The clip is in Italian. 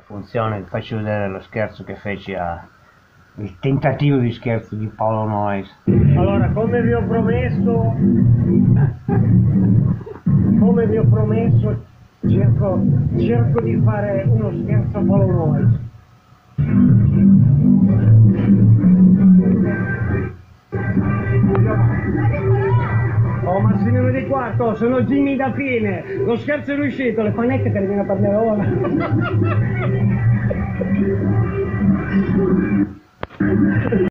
funziona, ti faccio vedere lo scherzo che feci il tentativo di scherzo di Paolo Noyes. Allora, come vi ho promesso, cerco di fare uno scherzo a Paolo Noyes. Oh, Massimiliano di Quarto, sono Jimmy da Fine, lo scherzo è riuscito, le panette che arrivano per Verona.